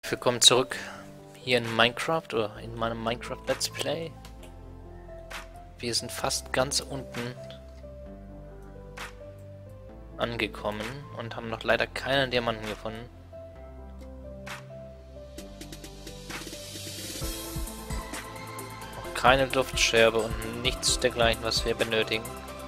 Willkommen zurück hier in Minecraft oder in meinem Minecraft Let's Play. Wir sind fast ganz unten angekommen und haben noch leider keinen Diamanten gefunden. Auch keine Luftscherbe und nichts dergleichen, was wir benötigen.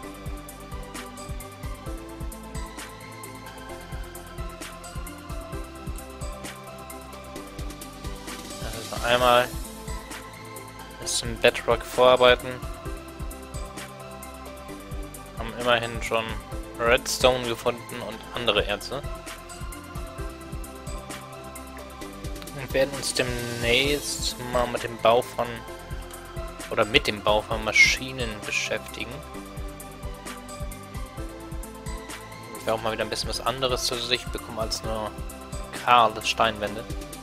Also einmal bis zum Bedrock vorarbeiten. Haben immerhin schon Redstone gefunden und andere Erze. Und werden uns demnächst mal mit dem Bau von Maschinen beschäftigen. Ich werde auch mal wieder ein bisschen was anderes zu Sicht bekommen als nur kahle Steinwände.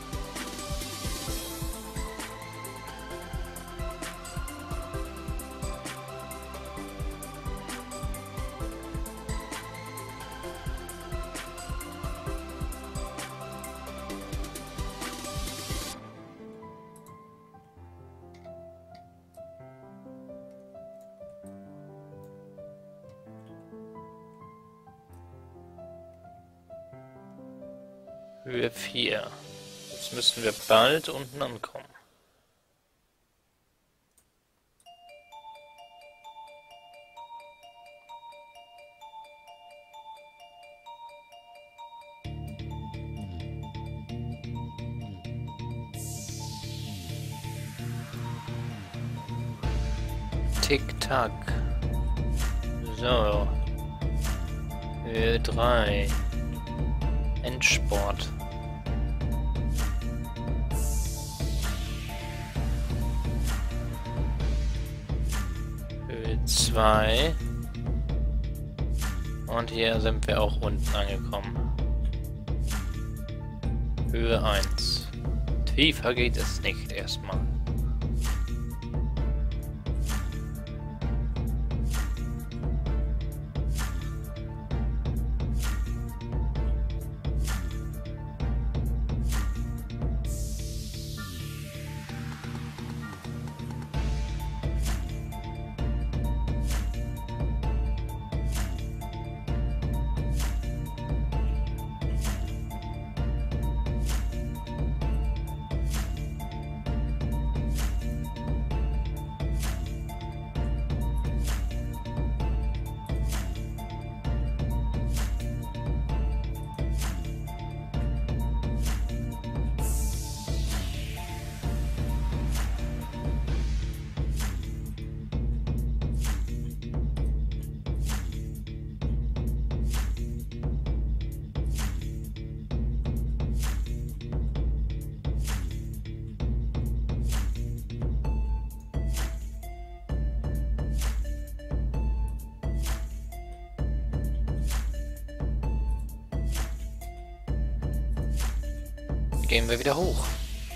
Höhe 4. Jetzt müssen wir bald unten ankommen. Tick-Tack. So. Höhe 3. Endsport. Höhe 2. Und hier sind wir auch unten angekommen. Höhe 1. Tiefer geht es nicht erstmal. Gehen wir wieder hoch.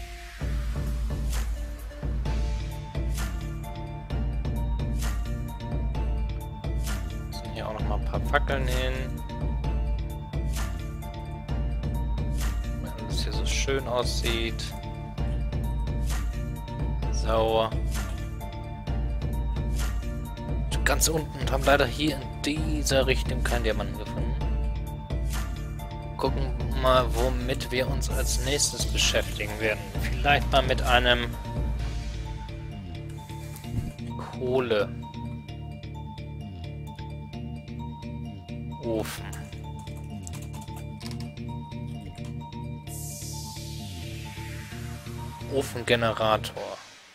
Müssen hier auch noch mal ein paar Fackeln hin. Wenn alles hier so schön aussieht. So. Ganz unten und haben leider hier in dieser Richtung keinen Diamanten gefunden. Gucken mal, womit wir uns als nächstes beschäftigen werden. Vielleicht mal mit einem Kohleofen. Ofengenerator.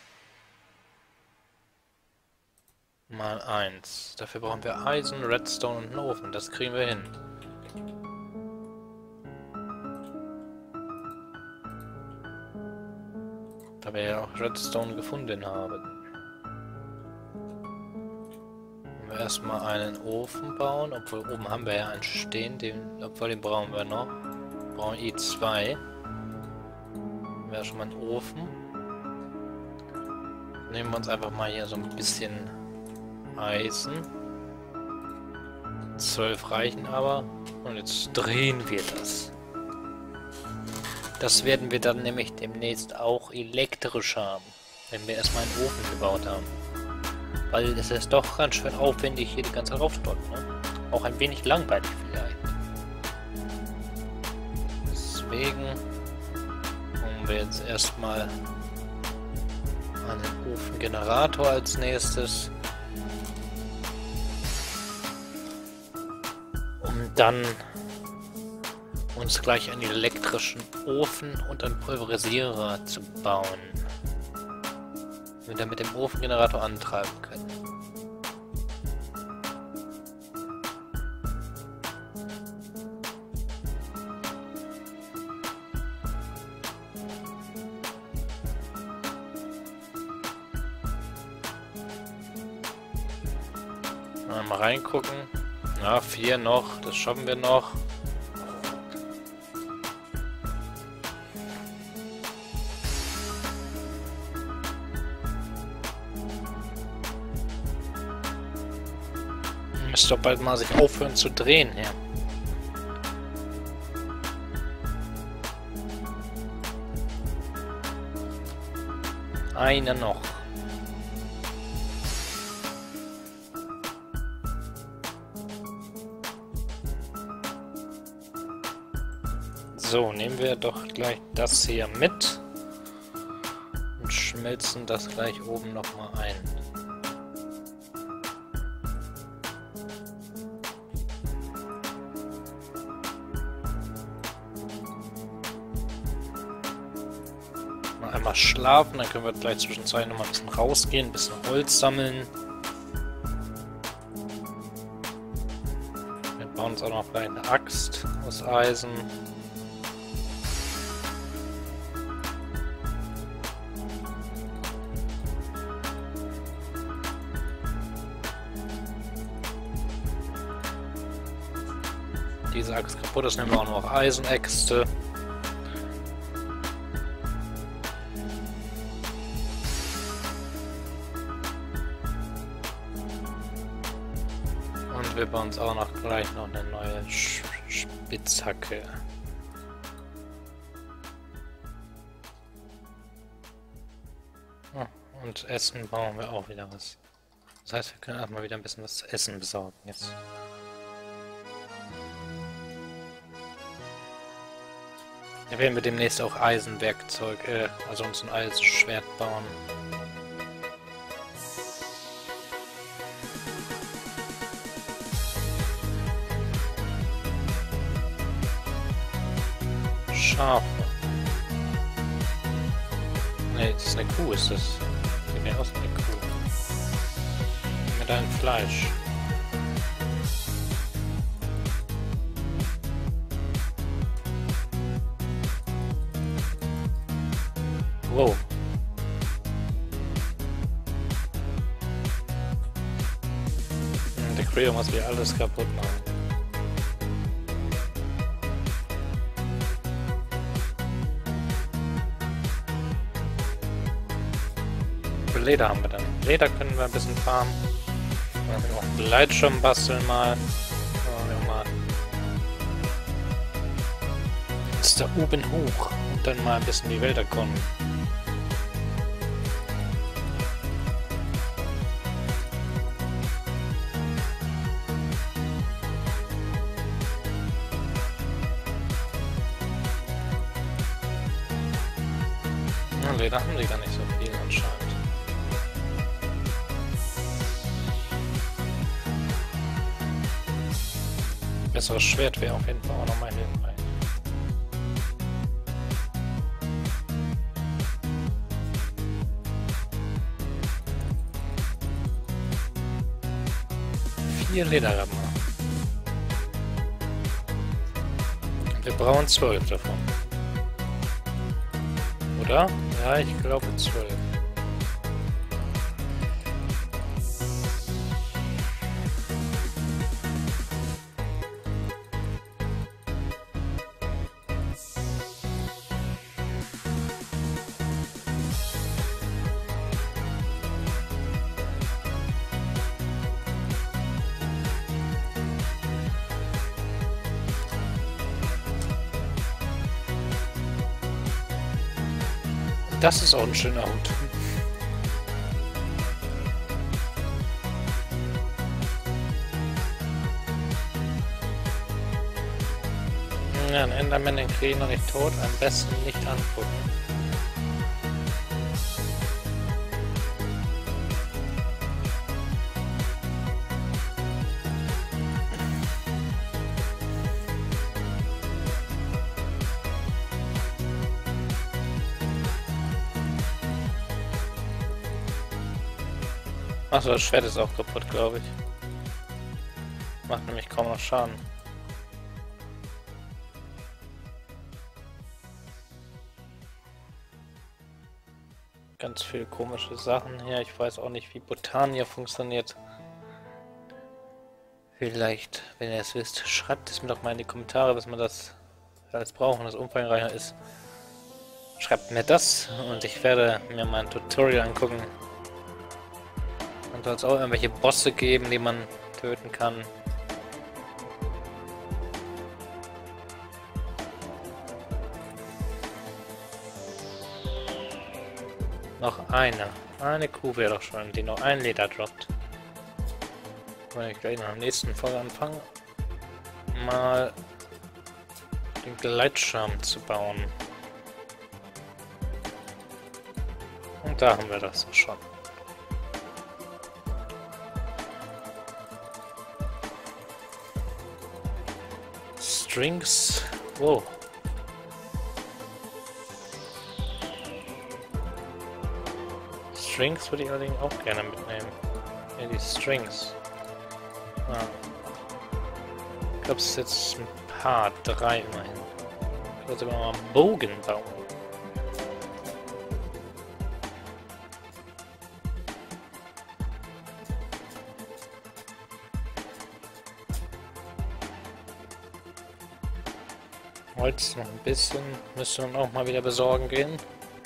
Mal 1. Dafür brauchen wir Eisen, Redstone und einen Ofen. Das kriegen wir hin. Da wir ja auch Redstone gefunden haben. Wenn wir erstmal einen Ofen bauen, obwohl oben haben wir ja einen stehen, obwohl den brauchen wir noch. Wir brauchen E2. Wäre schon mal ein Ofen. Nehmen wir uns einfach mal hier so ein bisschen Eisen. 12 reichen aber. Und jetzt drehen wir das. Das werden wir dann nämlich demnächst auch elektrisch haben, wenn wir erstmal einen Ofen gebaut haben. Weil es ist doch ganz schön aufwendig, hier die ganze Zeit raufzudrücken, ne? Auch ein wenig langweilig vielleicht. Deswegen holen wir jetzt erstmal einen Ofengenerator als nächstes. Um dann uns gleich einen elektrischen Ofen und einen Pulverisierer zu bauen. Wir dann mit dem Ofengenerator antreiben können. Mal reingucken. Ja, 4 noch, das schaffen wir noch. Müsste doch bald mal sich aufhören zu drehen hier. Eine noch. So, nehmen wir doch gleich das hier mit und schmelzen das gleich oben nochmal ein. Mal einmal schlafen, dann können wir gleich zwischenzeitlich nochmal ein bisschen rausgehen, ein bisschen Holz sammeln. Wir bauen uns auch noch gleich eine Axt aus Eisen. Diese Axt kaputt ist, nehmen wir auch noch Eisenäxte. Und wir bauen uns auch noch gleich noch eine neue Spitzhacke. Oh, und Essen bauen wir auch wieder was. Das heißt, wir können erstmal wieder ein bisschen was zu essen besorgen jetzt. Wir werden demnächst auch Eisenwerkzeug, also uns ein Eisenschwert bauen. Schafe. Ne, das ist eine Kuh, ist das. Sieht mir aus wie eine Kuh. Mit einem Fleisch. Wow. Der Creo muss wieder alles kaputt machen. Wie viel Leder haben wir dann? Leder können wir ein bisschen farmen. Dann können wir auch einen Gleitschirm basteln mal. Jetzt da oben hoch und dann mal ein bisschen die Welt erkunden. Leder haben die gar nicht so viel anscheinend. Besseres Schwert wäre auf jeden Fall auch nochmal hilfreich. Vier Lederrappen. Wir brauchen 12 davon. Oder? Ja, ich glaube 12. Das ist auch ein schöner Hut. Ja, ein Enderman, den kriege ich noch nicht tot. Am besten nicht angucken. Achso, das Schwert ist auch kaputt, glaube ich. Macht nämlich kaum noch Schaden. Ganz viele komische Sachen hier. Ich weiß auch nicht, wie Botania funktioniert. Vielleicht, wenn ihr es wisst, schreibt es mir doch mal in die Kommentare, was man das alles braucht und das umfangreicher ist. Schreibt mir das und ich werde mir mal ein Tutorial angucken. Und soll es auch irgendwelche Bosse geben, die man töten kann. Noch eine. Eine Kuh wäre doch schon, die noch ein Leder droppt. Wenn ich gleich noch am nächsten Folge anfange, mal den Gleitschirm zu bauen. Und da haben wir das schon. Strings. Wow. Strings würde ich allerdings auch gerne mitnehmen. Ja, die Strings. Ah. Ich glaube, es ist jetzt ein paar, 3 immerhin. Ich würde sogar mal einen Bogen bauen. Holz noch ein bisschen. Müsste man auch mal wieder besorgen gehen.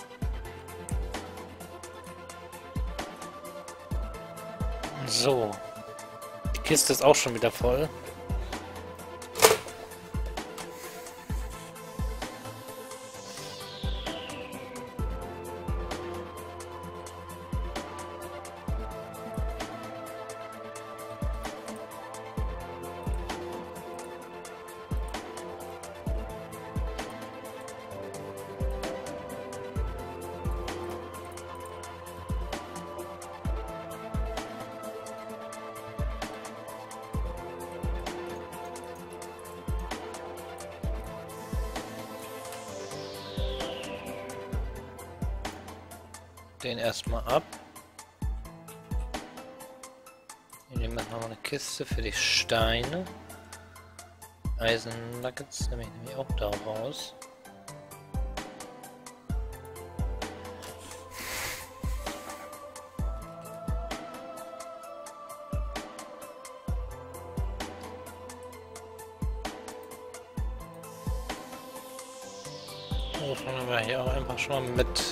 So. Die Kiste ist auch schon wieder voll. Den erstmal ab. Wir nehmen jetzt noch eine Kiste für die Steine. Eisen-Nuggets nehme ich nämlich auch da raus. Wovon haben wir hier auch einfach schon mal mit.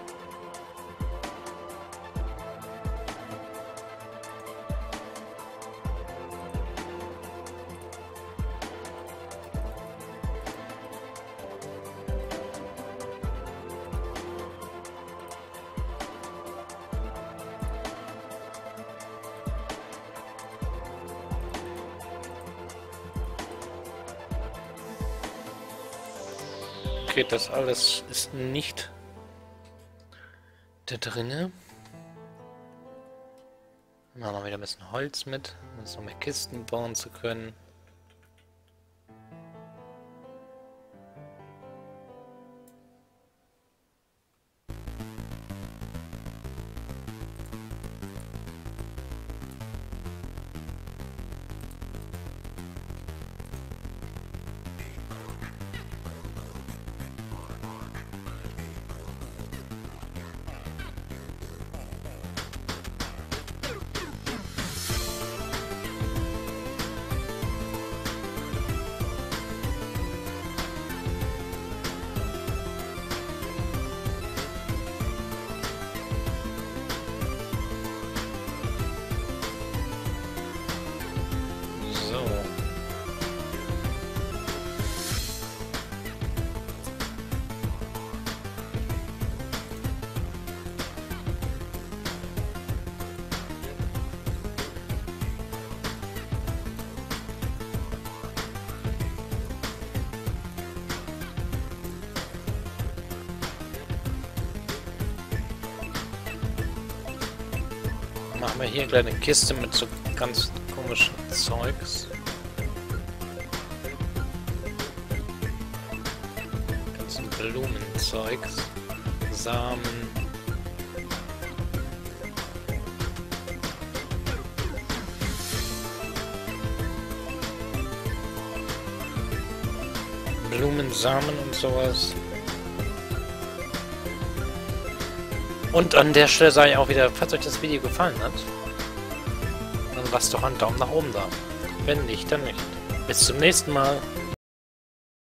Okay, das alles ist nicht da drinne. Machen wir wieder ein bisschen Holz mit, um uns noch mehr Kisten bauen zu können. Machen wir hier eine kleine Kiste mit so ganz komischen Zeugs. Ganzen Blumenzeugs. Samen. Blumensamen und sowas. Und an der Stelle sage ich auch wieder, falls euch das Video gefallen hat, dann lasst doch einen Daumen nach oben da. Wenn nicht, dann nicht. Bis zum nächsten Mal.